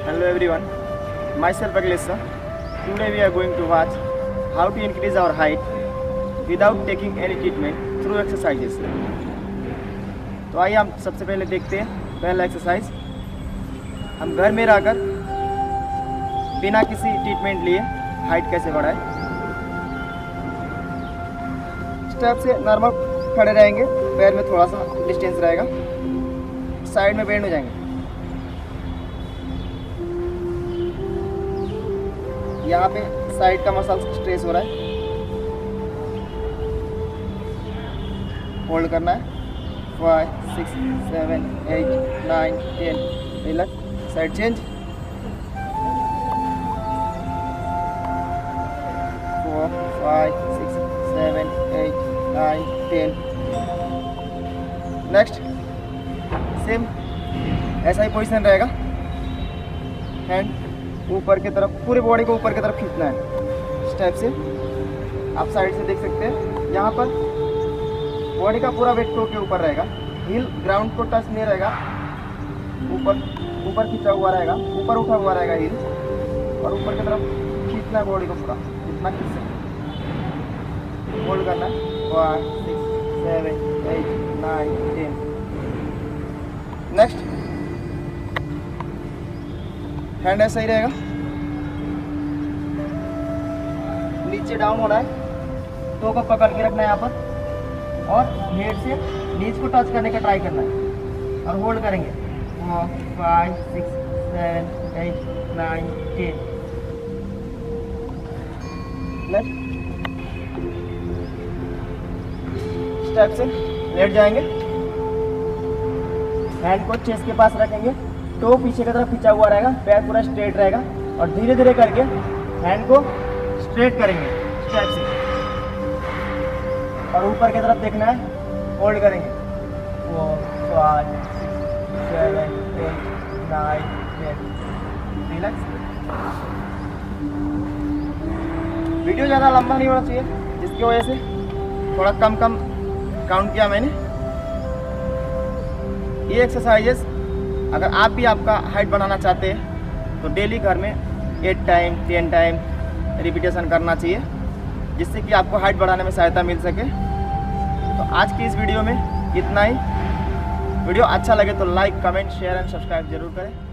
Hello everyone, myself Aglesa. Today we are going to watch how to increase our height without taking any treatment through exercises. तो आइए हम सबसे पहले देखते हैं पहला एक्सरसाइज। हम घर में रहकर बिना किसी ट्रीटमेंट लिए हाइट कैसे बढ़ाएं। स्टेप से नॉर्मल खड़े रहेंगे, पैर में थोड़ा सा डिस्टेंस रहेगा, साइड में बेंड हो जाएंगे। यहाँ पे साइड का मसल स्ट्रेस हो रहा है, होल्ड करना है। 5, 6, 7, 8, 9, 10, relax, side change. 4, 5, 6, 7, 8, 9, 10। Next same ऐसा ही पोजीशन रहेगा। हैंड ऊपर की तरफ, पूरी बॉडी को ऊपर की तरफ खींचना है। स्टेप से आप साइड से देख सकते हैं, यहाँ पर बॉडी का पूरा वेट टो के ऊपर रहेगा, हील ग्राउंड को टच नहीं रहेगा, ऊपर खींचा हुआ रहेगा, ऊपर उठा हुआ रहेगा हील, और ऊपर की तरफ खींचना है बॉडी को पूरा, जितना खींच सकते। होल्ड करना है। 5, 6, 7, 8, 9, 10। नेक्स्ट हैंड ऐसा ही रहेगा, नीचे डाउन होना है, टो को पकड़ के रखना है यहाँ पर, और हेड से नीच को टच करने का ट्राई करना है, और होल्ड करेंगे। 4, 5, 6, 7, 8, 9, 10। नेक्स्ट स्टेप से लेट जाएंगे, हैंड को चेस्ट के पास रखेंगे, टो पीछे की तरफ खींचा हुआ रहेगा, पैर पूरा स्ट्रेट रहेगा, और धीरे धीरे करके हैंड को स्ट्रेट करेंगे स्टेप से, और ऊपर की तरफ देखना है, होल्ड करेंगे। 4, 5, 6, 7, 8, 9, 10। रिलैक्स। वीडियो ज़्यादा लंबा नहीं होना चाहिए, जिसकी वजह से थोड़ा कम काउंट किया मैंने। ये एक्सरसाइजेस अगर आप भी आपका हाइट बनाना चाहते हैं तो डेली घर में 8 टाइम 10 टाइम रिपीटेशन करना चाहिए, जिससे कि आपको हाइट बढ़ाने में सहायता मिल सके। तो आज की इस वीडियो में इतना ही। वीडियो अच्छा लगे तो like, comment, share and subscribe जरूर करें।